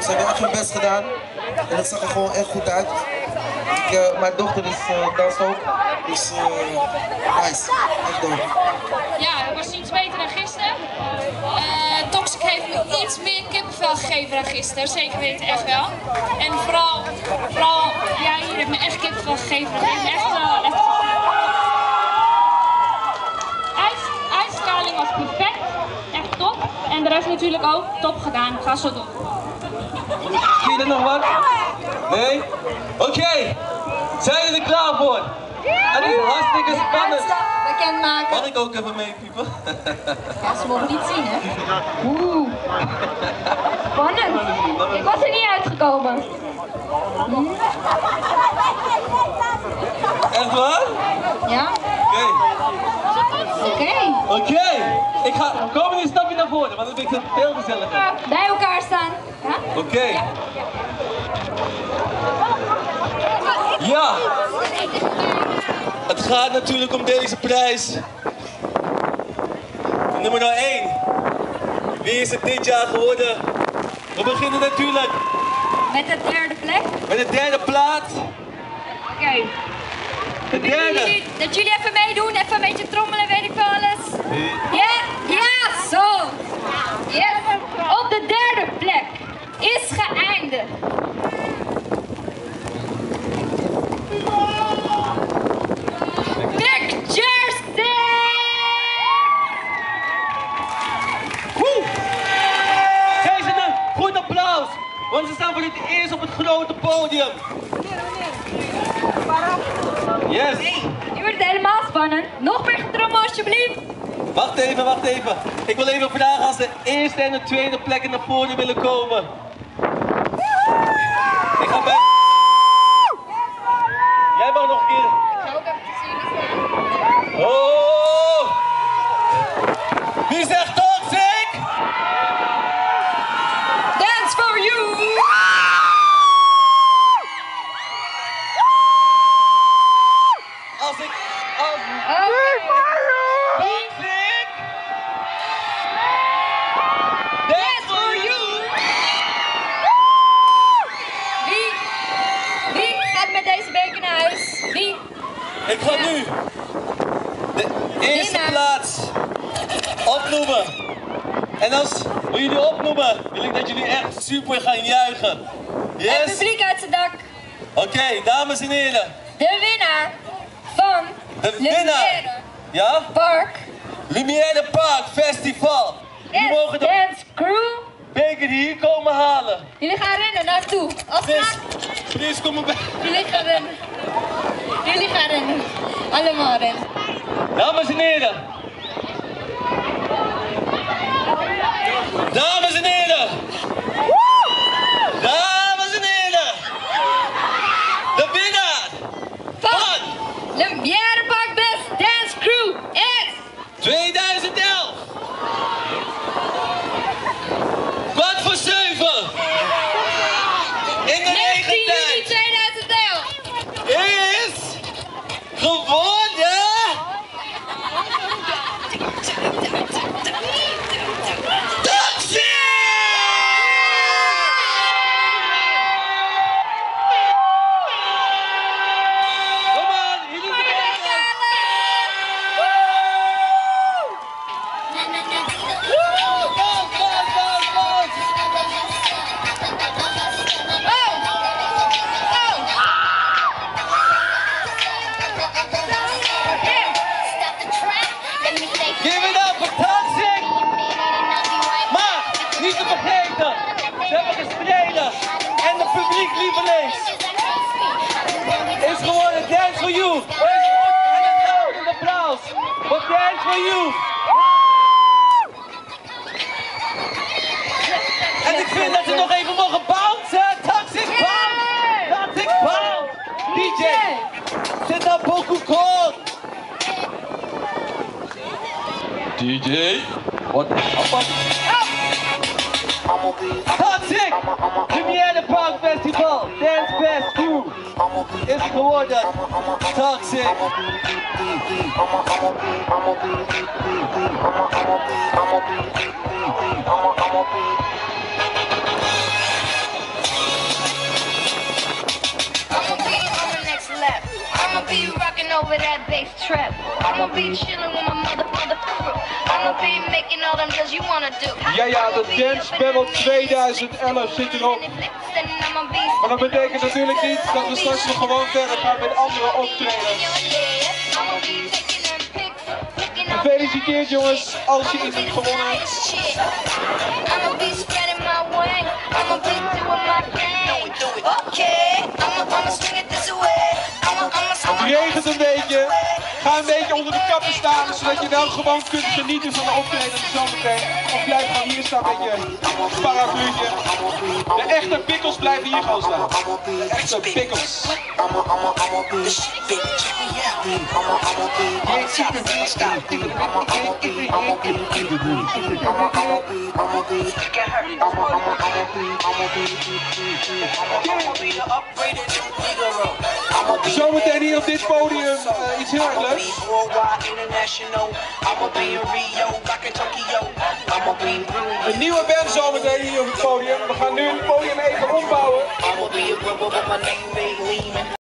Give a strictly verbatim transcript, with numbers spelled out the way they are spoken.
Ze hebben echt hun best gedaan. En het zag er gewoon echt goed uit. Ik, uh, mijn dochter is uh, danst ook. Dus uh, nice. Echt dope. Ja, het was iets beter dan gisteren. Uh, Toxic heeft me iets meer kippenvel gegeven dan gisteren. Zeker weten, echt wel. En vooral, vooral ja, hier heeft me echt kippenvel gegeven. Dat heeft me echt wel... Echt... Ijs, ijsstraling was perfect. Echt top. En de rest natuurlijk ook top gedaan. Ga zo door. Zie je er nog wat? Nee? Oké, okay. Zijn jullie er klaar voor? Het is hartstikke spannend. Bekendmaken. Mag ik ook even mee piepen? Ja, ze mogen niet zien, hè? Oeh. Spannend. Ik was er niet uitgekomen. Hm? Echt waar? Ja. Oké. Oké. Oké. Okay. Ik ga, kom nu een stapje naar voren, want dan vind ik het veel gezelliger. Bij elkaar staan. Ja? Oké. Okay. Ja. Het gaat natuurlijk om deze prijs. Nummer één. Wie is het dit jaar geworden? We beginnen natuurlijk met de derde plek. Met de derde plaats. Oké. Okay. De derde. Jullie, dat jullie even meedoen, even een beetje trommelen, weet ik wel alles. Ja, ja, zo. Yes. Op de derde plek is geëindigd. Want ze staan voor het eerst op het grote podium. Yes. Nu wordt het helemaal spannend. Nog meer getrommel alsjeblieft. Wacht even, wacht even. Ik wil even vragen als de eerste en de tweede plek naar voren willen komen. Ik ga bij... Jij mag nog een keer. Ik ga ook even te zien. Oh! Wie zegt toxic? Dance for you! Als ik... Als... Okay. Toxic! Dance for you! Wie? Wie gaat met deze beker naar huis? Wie? Ik ga Ja. nu de eerste Winnaar. plaats opnoemen. En als we jullie opnoemen, wil ik dat jullie echt super gaan juichen. Het Yes? publiek uit zijn dak. Oké, okay, dames en heren. De winnaar van De winnaar. Lumière Ja? Park. Lumière Park Festival. Jullie Yes, mogen de Dance Crew. beker hier komen halen. Jullie gaan rennen naartoe. Als Chris, na... Chris, kom erbij. Jullie gaan rennen. Jullie gaan rennen. Allemaal rennen. Dames en heren. Dames en heren. Dames en heren. De winnaar van Lumière Park Best Dance Crew is... tweeduizend elf. Kwart voor zeven. In de negentien juli regentijd tweeduizend elf. is geworden. Give it up for Toxic! Maar, niet te vergeten, ze hebben gestreden en de publieklievelings is geworden Dance for You. En een groot applaus voor Dance for You. En ik vind dat ze nog even mogen bouncen. Toxic bounce! Toxic bounce! D J, zet daar beaucoup kort. D J, wat apart. Toxic! Lumière Park Festival Dance Best Crew is geworden Toxic. over that bass trap. I'ma be chillin' with my mother, mother crew. I'ma be making all them deals you wanna do. Ja, ja, de Dance Battle tweeduizend elf zit erop. Maar dat betekent natuurlijk niet dat we straks nog gewoon verder gaan met andere optredens. Gefeliciteerd jongens, als je iets hebt gewonnen. Het regent een beetje. Ga een beetje onder de kappen staan, zodat je wel gewoon kunt genieten van de optreden zometeen. Of blijf gewoon hier staan met je parapluutje. De echte pikkels blijven hier gewoon staan. De echte pikkels. Zometeen hier op dit podium uh, iets heel erg leuks. Een nieuwe band zometeen hier op het podium. We gaan nu het podium even ombouwen.